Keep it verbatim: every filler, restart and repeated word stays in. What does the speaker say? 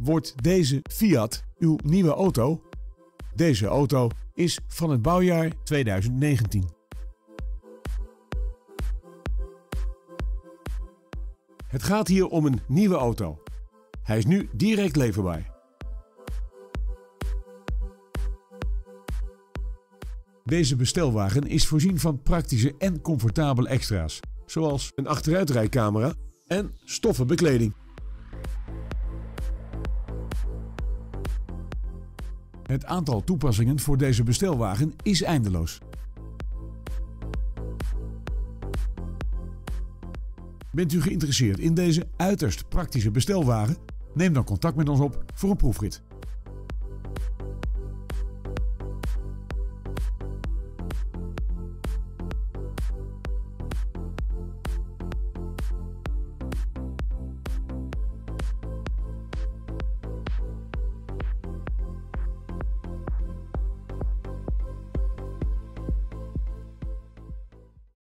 Wordt deze Fiat uw nieuwe auto? Deze auto is van het bouwjaar tweeduizend negentien. Het gaat hier om een nieuwe auto. Hij is nu direct leverbaar. Deze bestelwagen is voorzien van praktische en comfortabele extra's, zoals een achteruitrijcamera en stoffen bekleding. Het aantal toepassingen voor deze bestelwagen is eindeloos. Bent u geïnteresseerd in deze uiterst praktische bestelwagen? Neem dan contact met ons op voor een proefrit.